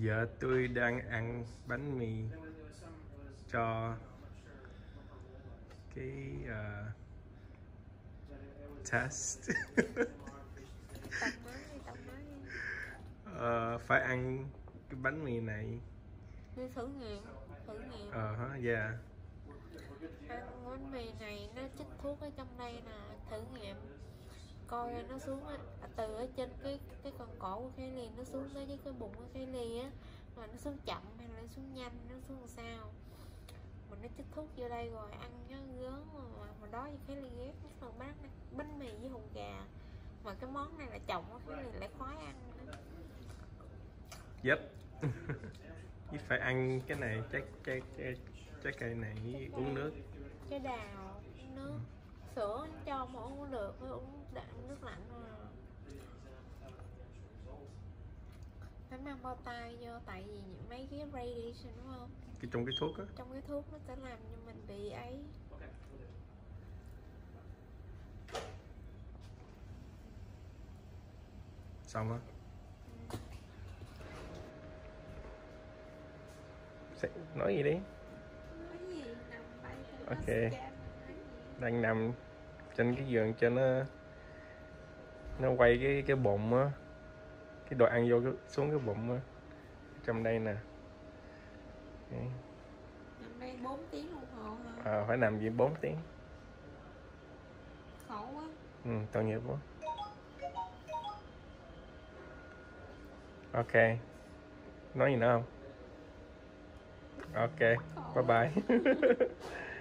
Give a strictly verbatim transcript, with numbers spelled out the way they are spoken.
Giờ tôi đang ăn bánh mì cho cái uh, test. Tặng mới đi, tặng mới đi. uh, Phải ăn cái bánh mì này. Đi thử nghiệm, thử nghiệm. Ờ hả, yeah. Ăn bánh mì này nó chích thuốc ở trong đây nè, thử nghiệm. Coi nó xuống á, từ ở trên cái cái con cổ của cái ly nó xuống tới với cái bụng của cái ly á, mà nó xuống chậm hay là nó xuống nhanh, nó xuống làm sao. Mình nó chích thuốc vô đây rồi ăn nó gớm mà mà đó với cái ly ghét nhất là bánh bánh mì với hột gà, mà cái món này là chồng á, cái ly lại khoái ăn nữa. Yep. Với phải ăn cái này, trái trái trái trái cây này, uống nước. Trái đào, uống nước. Sữa cho mà uống được, mới uống đạm nước lạnh thôi. Phải mang bao tay vô, tại vì những mấy cái radiation đúng không? Cái trong cái thuốc á. Trong cái thuốc nó sẽ làm cho mình bị ấy. Xong á. Ừ. Nói gì đi? Nói gì? Nằm bay. Ok. Đang nằm trên cái giường cho nó nó quay cái cái bụng á, cái đồ ăn vô cái, xuống cái bụng á, trong đây nè. Okay. Nằm đây bốn tiếng đồng hồ hả? À, phải nằm gì bốn tiếng. Khổ quá. Ừ, tội nghiệp quá. Ok, nói gì nữa không? Ok, bye bye.